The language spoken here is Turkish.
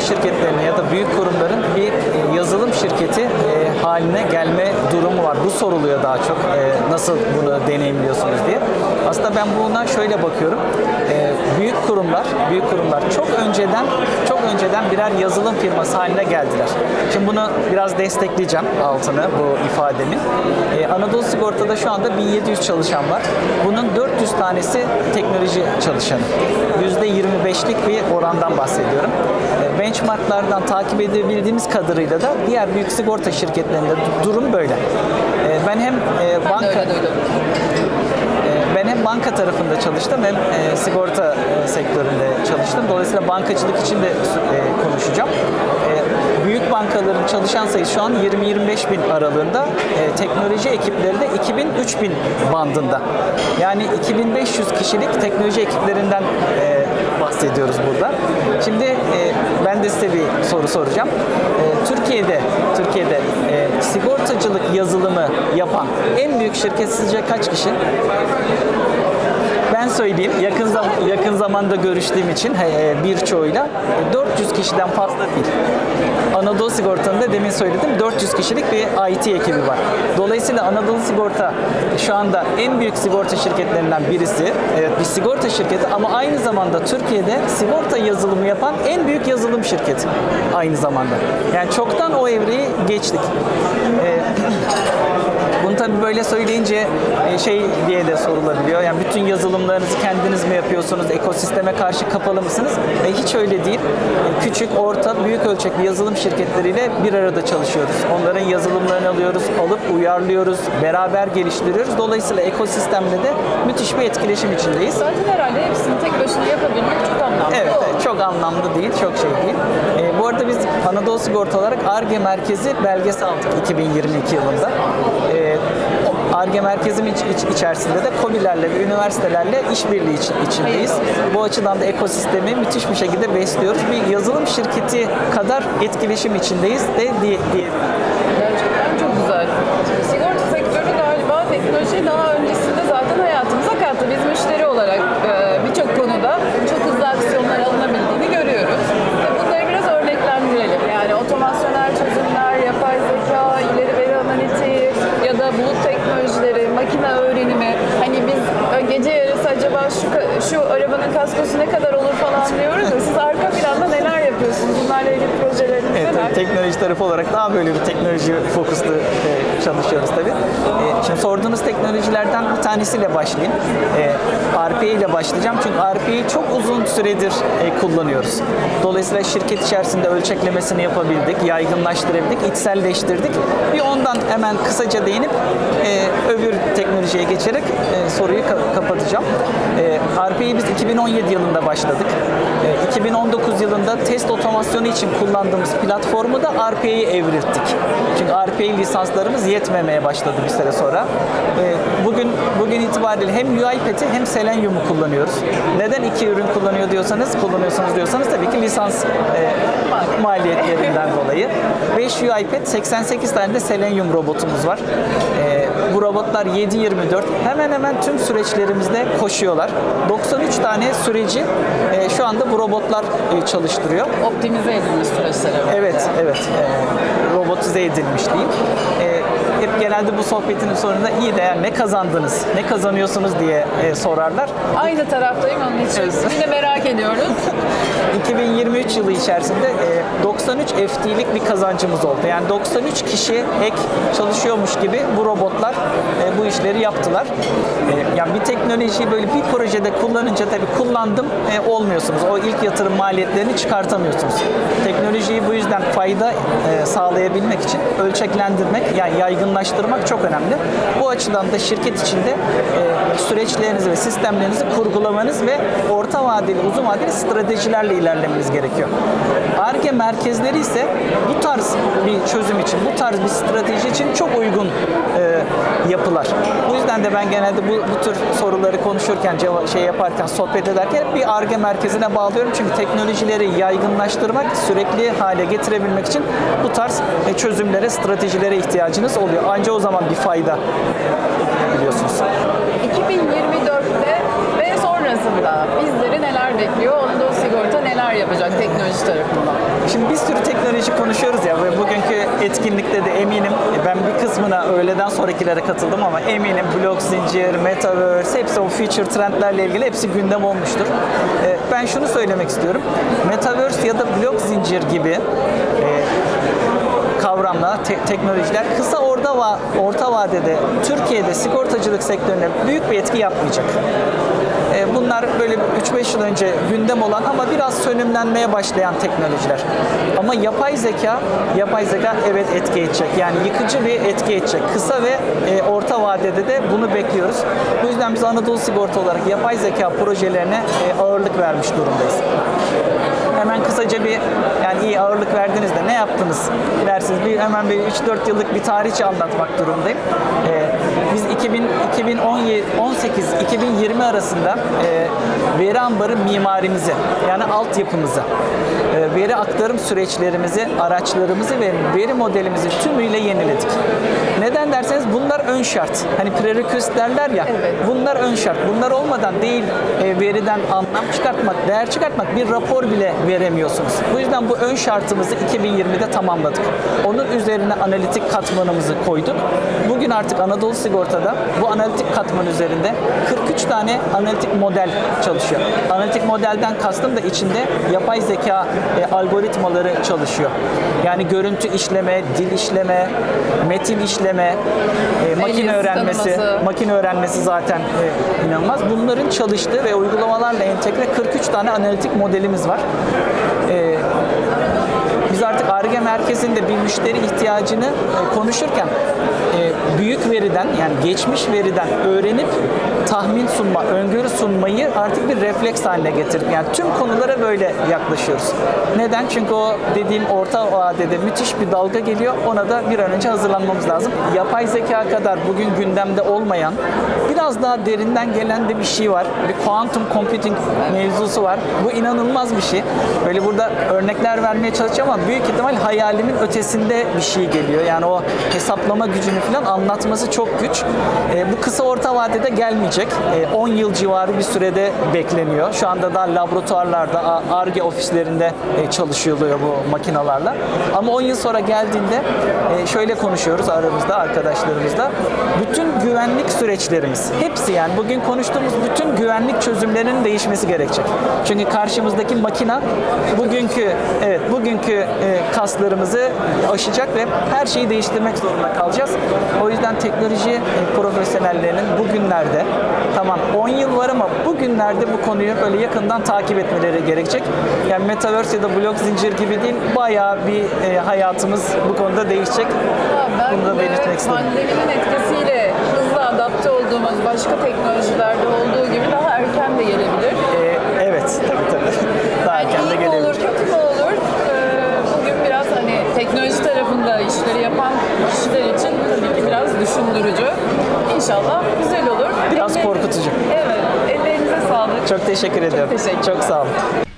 şirketlerine ya da büyük kurumların bir yazılım şirketi haline gelme durumu var. Bu soruluyor daha çok. Nasıl bunu deneyimliyorsunuz diye. Aslında ben buna şöyle bakıyorum. Büyük kurumlar çok önceden birer yazılım firması haline geldiler. Şimdi bunu biraz destekleyeceğim altını bu ifademin. Anadolu Sigorta'da şu anda 1700 çalışan var. Bunun 400 tanesi teknoloji çalışanı. %25'lik bir orandan bahsediyorum. Benchmarklardan takip edebildiğimiz kadarıyla da diğer büyük sigorta şirketlerinde durum böyle. Ben hem banka tarafında çalıştım hem sigorta sektöründe çalıştım. Dolayısıyla bankacılık için de konuşacağım. Büyük bankaların çalışan sayısı şu an 20-25 bin aralığında. Teknoloji ekipleri de 2000-3000 bandında. Yani 2500 kişilik teknoloji ekiplerinden bahsediyoruz burada. Şimdi ben de size bir soru soracağım. Türkiye'de sigortacılık yazılımı yapan en büyük şirket sizce kaç kişi? Ben söyleyeyim, yakın zamanda görüştüğüm için birçoğuyla 400 kişiden fazla değil. Anadolu Sigorta'nın da demin söyledim 400 kişilik bir IT ekibi var. Dolayısıyla Anadolu Sigorta şu anda en büyük sigorta şirketlerinden birisi. Evet, bir sigorta şirketi ama aynı zamanda Türkiye'de sigorta yazılımı yapan en büyük yazılım şirketi aynı zamanda. Yani çoktan o evreyi geçtik. Bunu tabii böyle söyleyince şey diye de sorulabiliyor. Yani bütün yazılımlarınızı kendiniz mi yapıyorsunuz? Ekosisteme karşı kapalı mısınız? Hiç öyle değil. Küçük, orta, büyük ölçekli yazılım şirketleriyle bir arada çalışıyoruz. Onların yazılımlarını alıyoruz, alıp uyarlıyoruz, beraber geliştiriyoruz. Dolayısıyla ekosistemle de müthiş bir etkileşim içindeyiz. Zaten herhalde hepsini tek başına yapabilmek çok anlamlı. Evet, çok anlamlı değil, çok şey değil. Bu arada biz Anadolu Sigorta olarak Ar-Ge merkezi belgesi aldık 2022 yılında. Ar-Ge merkezimiz içerisinde de KOBİ'lerle ve üniversitelerle işbirliği içindeyiz. Bu açıdan da ekosistemi müthiş bir şekilde besliyoruz. Bir yazılım şirketi kadar etkileşim içindeyiz de diyebilirim. Gerçekten çok güzel. Sigorta sektörü galiba teknoloji daha öncesinde zaten hayatımıza kattı. Biz müşteri olarak birçok konuda çok hızlı aksiyonlar alınabildiğini görüyoruz. Ve bunları biraz örneklendirelim. Yani otomasyonel çözümler, yapay zeka, ileri veri analitiği ya da bulut teknolojileri, makine öğrenimi. Hani biz gece yarısı acaba şu arabanın kaskosu ne kadar olur falan diyoruz ya. Siz arka planda neler yapıyorsunuz? Bunlarla ilgili projeleriniz neler? Teknoloji tarafı olarak daha böyle bir teknoloji fokuslu çalışıyoruz tabii. Şimdi sorduğunuz teknolojilerden bir tanesiyle başlayayım. RPA ile başlayacağım çünkü RPA'yı çok uzun süredir kullanıyoruz. Dolayısıyla şirket içerisinde ölçeklemesini yapabildik, yaygınlaştırabildik, içselleştirdik. Bir ondan hemen kısaca değinip öbür teknolojiye geçerek soruyu kapatacağım. RPA'yı biz 2017 yılında başladık. 2019 yılında test otomasyonu için kullandığımız platformu da RPA'yı evrilttik. Çünkü RPA lisanslarımız yetmemeye başladı bir süre sonra. Bugün itibariyle hem UiPath'i hem Selenium'u kullanıyoruz. Neden iki ürün kullanıyorsunuz diyorsanız tabii ki lisans maliyetlerinden dolayı. 5 UiPath, 88 tane de Selenium robotumuz var. Bu robotlar 7/24 hemen hemen tüm süreçlerimizde koşuyorlar. 93 tane süreci şu anda bu robotlar çalıştırıyor. Optimize edilmiş süreçler. Evet. Robotize edilmiş diyeyim. Hep genelde bu sohbetin sonunda iyi de yani ne kazandınız, ne kazanıyorsunuz diye sorarlar. Aynı taraftayım onun için. Yine merak ediyoruz. 2023 yılı içerisinde 93 FT'lik bir kazancımız oldu. Yani 93 kişi ek çalışıyormuş gibi bu robotlar bu işleri yaptılar. Yani bir teknolojiyi böyle bir projede kullanınca tabii kullandım olmuyorsunuz. O ilk yatırım maliyetlerini çıkartamıyorsunuz. Teknolojiyi bu yüzden fayda sağlayabilmek için ölçeklendirmek, yani yaygınlaştırmak çok önemli. Bu açıdan da şirket içinde süreçlerinizi ve sistemlerinizi kurgulamanız ve orta vadeli, uzun vadeli stratejilerle ilerlemeniz gerekiyor. Ar-Ge merkezleri ise bu tarz bir çözüm için, bu tarz bir strateji için çok uygun yapılar. Bu yüzden de ben genelde bu tür soruları konuşurken, yaparken, sohbet ederken bir Ar-Ge merkezine bağlıyorum. Çünkü teknolojileri yaygınlaştırmak, sürekli hale getirebilmek için bu tarz çözümlere, stratejilere ihtiyacınız oluyor. Ancak o zaman bir fayda biliyorsunuz. 2024'te ve sonrası sonrasında bizleri neler bekliyor? Anadolu Sigorta neler yapacak teknoloji tarafından? Şimdi bir sürü teknoloji konuşuyoruz ya ve bugünkü etkinlikte de eminim ben bir kısmına öğleden sonrakilere katıldım ama eminim blok zincir, metaverse hepsi o future trendlerle ilgili hepsi gündem olmuştur. Ben şunu söylemek istiyorum. Metaverse ya da blok zincir gibi kavramlar, teknolojiler kısa orta vadede Türkiye'de sigortacılık sektörüne büyük bir etki yapmayacak. Bunlar böyle 3-5 yıl önce gündem olan ama biraz sönümlenmeye başlayan teknolojiler. Ama yapay zeka evet etki edecek. Yani yıkıcı bir etki edecek. Kısa ve orta vadede de bunu bekliyoruz. Bu yüzden biz Anadolu Sigorta olarak yapay zeka projelerine ağırlık vermiş durumdayız. Hemen kısaca bir yani iyi ağırlık verdiniz de ne yaptınız dersiniz. Hemen bir 3-4 yıllık bir tarihçi anlatmak durumdayım. Biz 2018-2020 arasında veri ambarı mimarimizi yani altyapımızı, veri aktarım süreçlerimizi, araçlarımızı ve veri modelimizi tümüyle yeniledik. Neden derseniz bunlar ön şart. Hani prerequisite derler ya. Evet. Bunlar ön şart. Bunlar olmadan değil veriden anlam çıkartmak, değer çıkartmak bir rapor bile veremiyorsunuz. Bu yüzden bu ön şartımızı 2020'de tamamladık. Onun üzerine analitik katmanımızı koyduk. Bugün artık Anadolu Sigorta'da bu analitik katman üzerinde 43 tane analitik model çalışıyor. Analitik modelden kastım da içinde yapay zeka algoritmaları çalışıyor. Yani görüntü işleme, dil işleme, metin işleme, makine öğrenmesi zaten inanılmaz. Bunların çalıştığı ve uygulamalarla entegre 43 tane analitik modelimiz var. Biz artık Ar-Ge merkezinde bir müşteri ihtiyacını konuşurken büyük veriden yani geçmiş veriden öğrenip tahmin sunma, öngörü sunmayı artık bir refleks haline getirdik. Yani tüm konulara böyle yaklaşıyoruz. Neden? Çünkü o dediğim orta vadede müthiş bir dalga geliyor. Ona da bir an önce hazırlanmamız lazım. Yapay zeka kadar bugün gündemde olmayan biraz daha derinden gelen de bir şey var. Bir quantum computing mevzusu var. Bu inanılmaz bir şey. Böyle burada örnekler vermeye çalışacağım ama büyük ihtimal hayalimin ötesinde bir şey geliyor. Yani o hesaplama gücünü falan anlatması çok güç. Bu kısa orta vadede gelmeyecek. 10 yıl civarı bir sürede bekleniyor. Şu anda da laboratuvarlarda, Ar-Ge ofislerinde çalışılıyor bu makinalarla. Ama 10 yıl sonra geldiğinde şöyle konuşuyoruz aramızda, arkadaşlarımızla. Bütün güvenlik süreçlerimiz, hepsi yani bugün konuştuğumuz bütün güvenlik çözümlerinin değişmesi gerekecek. Çünkü karşımızdaki makina bugünkü kaslarımızı aşacak ve her şeyi değiştirmek zorunda kalacağız. O yüzden teknoloji profesyonellerinin bugünlerde tamam 10 yıl var ama bugünlerde bu konuyu böyle yakından takip etmeleri gerekecek. Yani Metaverse ya da blok zincir gibi değil, bayağı bir hayatımız bu konuda değişecek. Bunu da belirtmek istedim. Pandeminin etkisiyle hızlı adapte olduğumuz başka teknolojilerde olduğu gibi daha erken de gelebilir. Evet, tabii. Daha erken de İyi mi gelebilir. olur, kötü mü olur? Bugün biraz hani teknoloji tarafında işleri yapan kişiler için tabii ki biraz düşündürücü. İnşallah güzel olur. Biraz korkutucu. Evet, ellerinize sağlık. Çok teşekkür ediyorum. teşekkür. Çok sağ olun.